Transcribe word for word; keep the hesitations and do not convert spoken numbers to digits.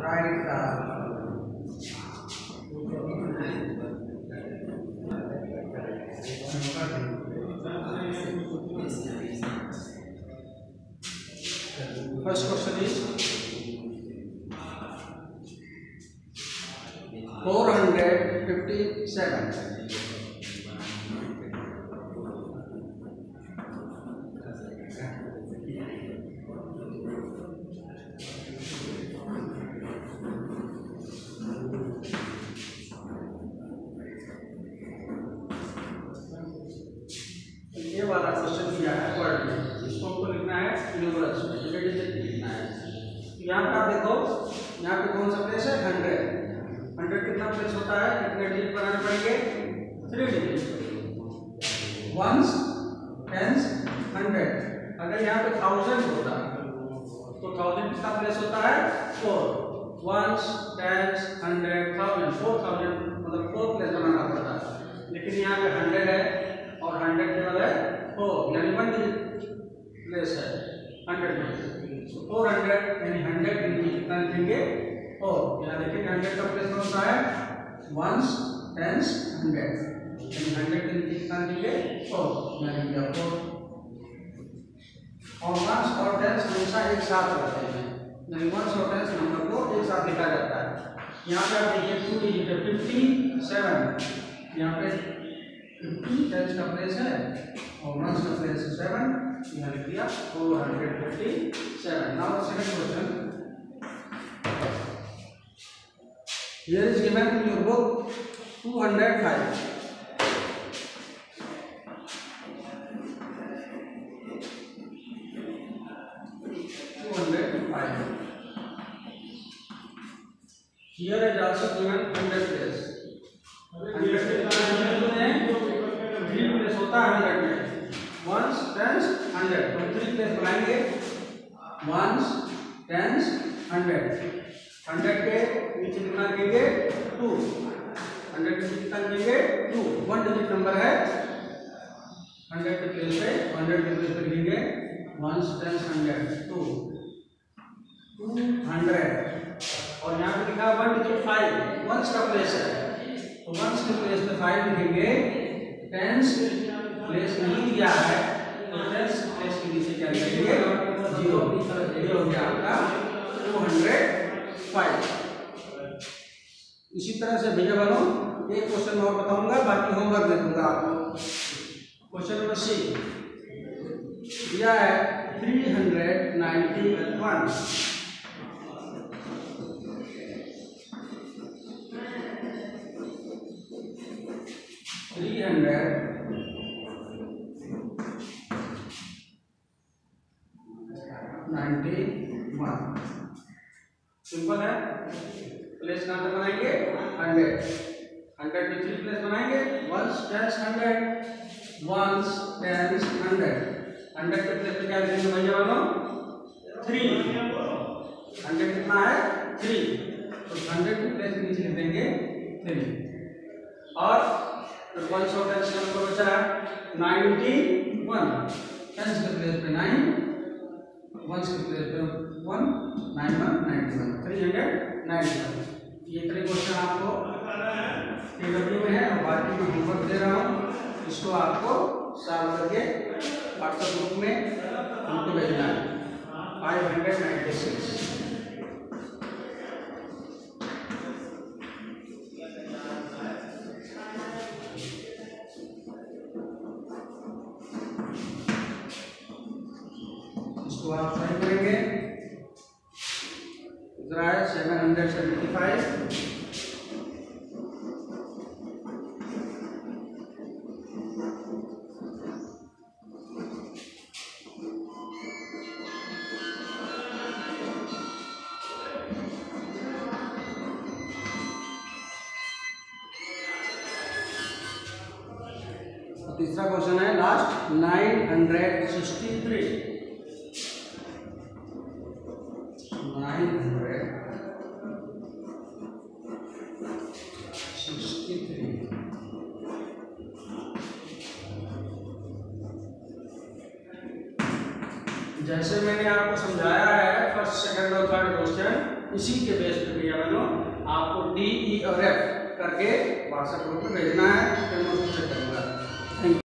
Right का first question is four hundred fifty seven. ये वाला क्वेश्चन दिया है वर्ड में, इसको हमको लिखना है न्यूमरल्स में, डिजिट लिखना है। यहाँ पे आप देखो, यहाँ पे कौन सा प्लेस है? हंड्रेड। हंड्रेड कितना प्लेस होता है? कितने डिजिट बनाने पड़ेंगे? Three digit. Ones, tens, hundred. अगर यहाँ पे थाउजेंड होता तो थाउजेंड कितना प्लेस होता है? Four. Ones, tens, hundred, thousand, four thousand मतलब फोर प्लेस बनाना पड़ता है। लेकिन यहाँ पे हंड्रेड है और हंड्रेड केवल है फोर, यानी वन डिजिट प्लेस है हंड्रेड में। तो फोर हंड्रेड यानी हंड्रेड डिजिट कितना लिखेंगे? फोर। यहाँ देखिए हंड्रेड का प्लेस कौन सा है? वंस, टेंस, हंड्रेड, यानी हंड्रेड डिजिट कितना लिखेंगे? फोर, यानी कि फोर। और वंस और टेंस हमेशा एक साथ रहते हैं, यानी वंस और टेंस नंबर को एक साथ लिखा जाता है। यहाँ पे आप देखिए टू डिजिट है, फिफ्टी सेवन। यहाँ पे फिफ्टी टेंस का प्लेस है और वंस का प्लेस है सेवन, यहाँ लिख दिया four hundred fifty seven. Now second question, here is given in your book two hundred five. two hundred five. Here is also given hundred place. hundred three place होता है hundred में, ones, tens, hundred, तो three place बनाएंगे। Ones, tens, hundred. Hundred के नीचे कितना लिखेंगे? To. Hundred के नीचे कितना लिखेंगे? टू। वन डिजिट नंबर है, हंड्रेड के प्लेस पे, हंड्रेड के प्लेस पे लिखेंगे ones, tens, hundred, two, two hundred. और यहाँ पे लिखा वन डिजिट फाइव, वंस का प्लेस है, तो वंस के प्लेस पे फाइव लिखेंगे। टेंस प्लेस नहीं दिया है तो टेंस प्लेस के नीचे क्या लिखेंगे? जीरो। ये हो गया आपका टू हंड्रेड फाइव। इसी तरह से भैया बनो एक क्वेश्चन और बताऊंगा, बाकी होमवर्क दे दूंगा आपको। क्वेश्चन नंबर सी दिया है three hundred ninety one. Three hundred ninety one. Simple है, प्लेस कहाँ तक बनाएंगे? हंड्रेड। हंड्रेड में थ्री प्लेस बनाएंगे, ones, tens, hundred, ones, tens, hundred. Hundred के प्लेस पे क्या लिखेंगे भैया वालों? थ्री। हंड्रेड कितना है? थ्री, तो हंड्रेड के प्लेस के नीचे लिख देंगे थ्री। और वंस और टेंस का नंबर बचा है नाइन्टी वन। टेंस के प्लेस पे नाइन, वंस के प्लेस पे one, nine one ninety one, three hundred ninety one. ये थ्री क्वेश्चन आपको टीडब्ल्यू में है और बाकी मैं होमवर्क दे रहा हूँ, इसको आपको सॉल्व करके व्हाट्सएप ग्रुप में हमको भेजना है। Five hundred ninety six. इसको आप सही करेंगे, इधर है सेवन हंड्रेड सेवेंटी फाइव। तीसरा क्वेश्चन है last nine hundred sixty three. Nine hundred sixty three. जैसे मैंने आपको समझाया है फर्स्ट सेकंड और थर्ड क्वेश्चन, इसी के बेस पे भैया बहनों आपको डी ई और एफ करके व्हाट्सएप ग्रुप में भेजना है।